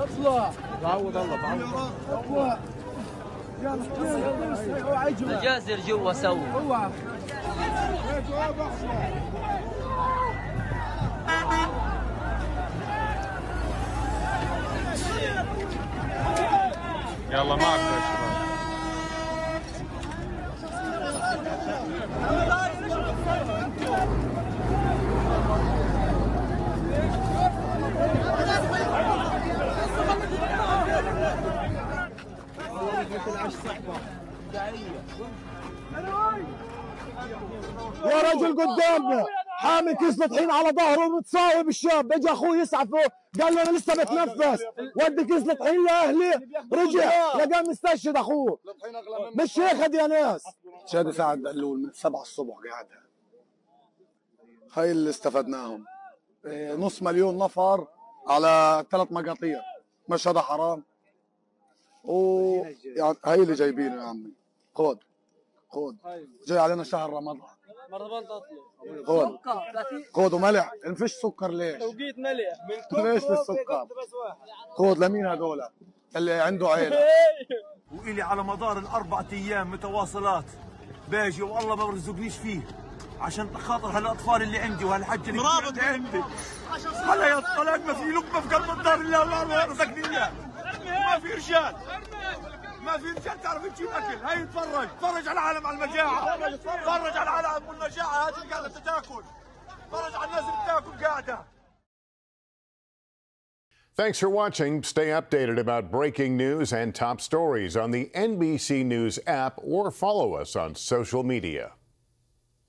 اطلع تعود الله تعود. جازر جوا سوا. يلا معك يا شباب. يا رجل قدامنا حامل كيس طحين على ظهره ومتصاوب الشاب، بيجي اخوه يسعفه قال له انا لسه بتنفس، ودي كيس طحين لاهلي، رجع لقاه مستشهد اخوه. مش هيك يا ناس. شادي سعد دلول من 7 الصبح قاعدة. هاي اللي استفدناهم. نص مليون نفر على 3 مقاطيع، مش هذا حرام؟ يعني هاي اللي جايبينه يا عمي. خذ جاي علينا شهر رمضان. خذ وملح. فيش سكر ليش؟ توقيت ملح ليش السكر؟ خذ لمين هذول؟ اللي عنده عيله. وإلي على مدار ال4 أيام متواصلات باجي والله ما برزقنيش فيه عشان خاطر هالاطفال اللي عندي وهالحجه اللي عندي. هلا يا طلعت ما في لقمه في قلب الدار الا الله رزقني اياه. ما في رجال تعرف تجيب اكل. هاي تفرج على العالم على المجاعه، تفرج على العالم والمجاعه. هذه اللي قاعده تاكل، تفرج على الناس اللي بتاكل قاعده. Thanks for watching. Stay updated about breaking news and top stories on the NBC News app or follow us on social media.